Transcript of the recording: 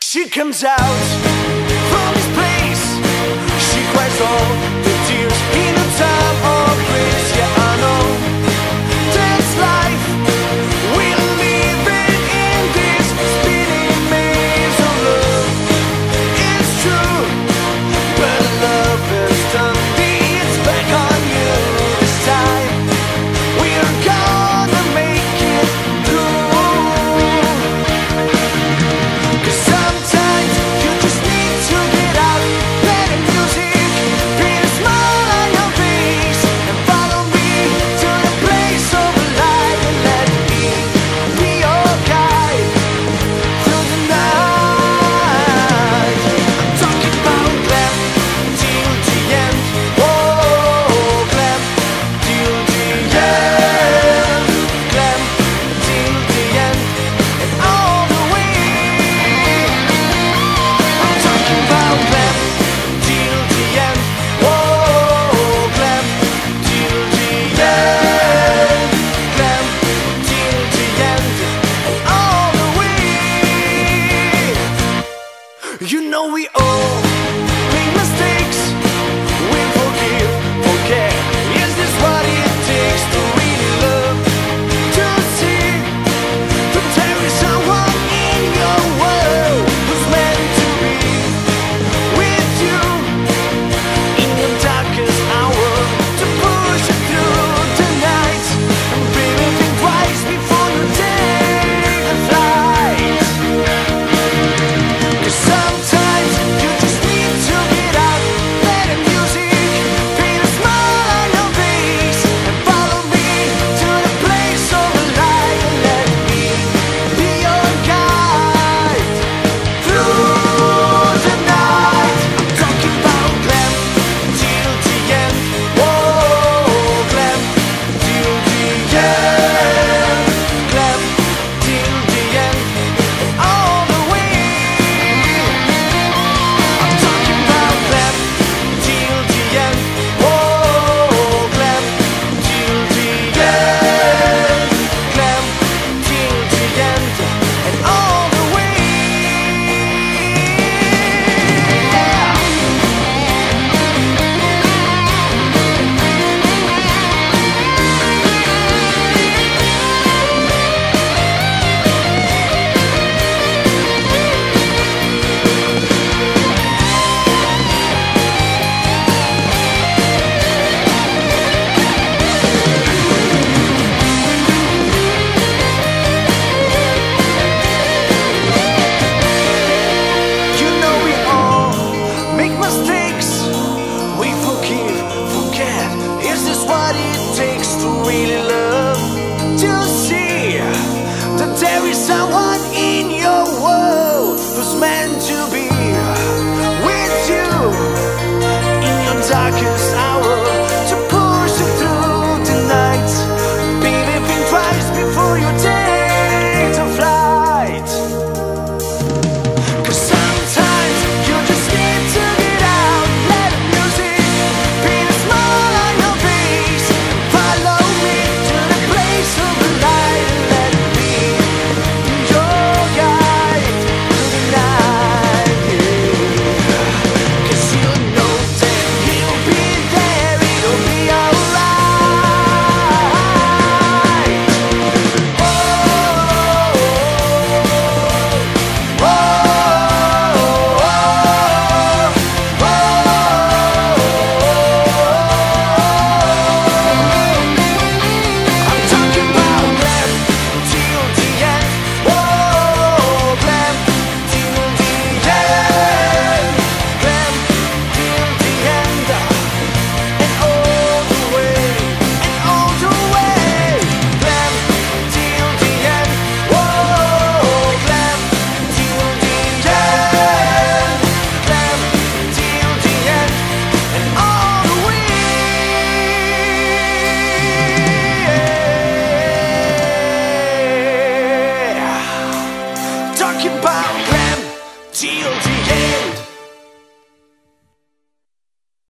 She comes out from his place. She cries all the tears in a time of grace. Yeah, I know that's life. We're living in this spinning maze of love. It's true, but love has done its back on you this time. We're gonna make it through. 'Cause sometimes you just need to get out, let the music paint a smile on your face, and follow me to the place of light, and let me be your guide through the night. I'm talking about glam till the end. Oh, glam till the end. Glam till the end and all the way. I'm talking about glam till the end. Oh, glam till the end. Glam till the end and all the way. You know we all